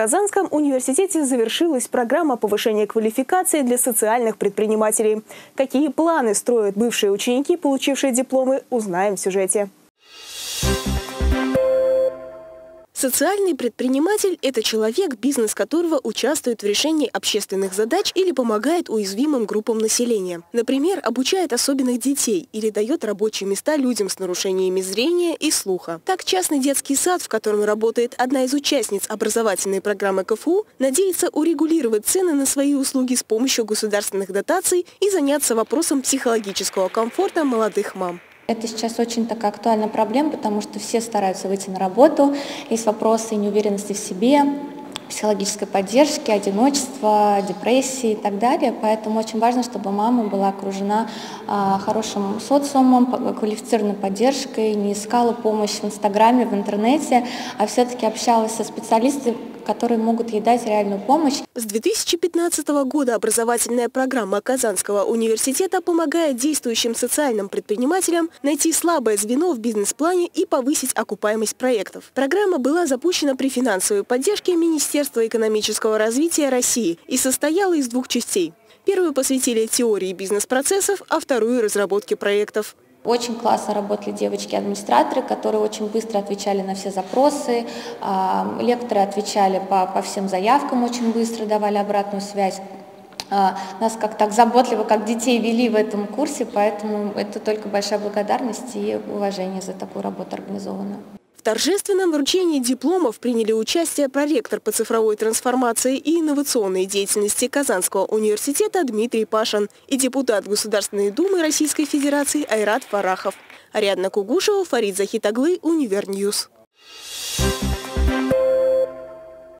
Казанском университете завершилась программа повышения квалификации для социальных предпринимателей. Какие планы строят бывшие ученики, получившие дипломы, узнаем в сюжете. Социальный предприниматель – это человек, бизнес которого участвует в решении общественных задач или помогает уязвимым группам населения. Например, обучает особенных детей или дает рабочие места людям с нарушениями зрения и слуха. Так, частный детский сад, в котором работает одна из участниц образовательной программы КФУ, надеется урегулировать цены на свои услуги с помощью государственных дотаций и заняться вопросом психологического комфорта молодых мам. Это сейчас очень такая актуальная проблема, потому что все стараются выйти на работу, есть вопросы неуверенности в себе, психологической поддержки, одиночества, депрессии и так далее. Поэтому очень важно, чтобы мама была окружена хорошим социумом, квалифицированной поддержкой, не искала помощь в Инстаграме, в интернете, а все-таки общалась со специалистами, которые могут ей дать реальную помощь. С 2015 года образовательная программа Казанского университета помогает действующим социальным предпринимателям найти слабое звено в бизнес-плане и повысить окупаемость проектов. Программа была запущена при финансовой поддержке Министерства экономического развития России и состояла из двух частей. Первую посвятили теории бизнес-процессов, а вторую – разработке проектов. Очень классно работали девочки-администраторы, которые очень быстро отвечали на все запросы. Лекторы отвечали по всем заявкам, очень быстро давали обратную связь. Нас как так заботливо, как детей вели в этом курсе, поэтому это только большая благодарность и уважение за такую работу организованную. В торжественном вручении дипломов приняли участие проректор по цифровой трансформации и инновационной деятельности Казанского университета Дмитрий Пашин и депутат Государственной Думы Российской Федерации Айрат Фарахов. Ариадна Кугушева, Фарид Захитаглы, Универньюз.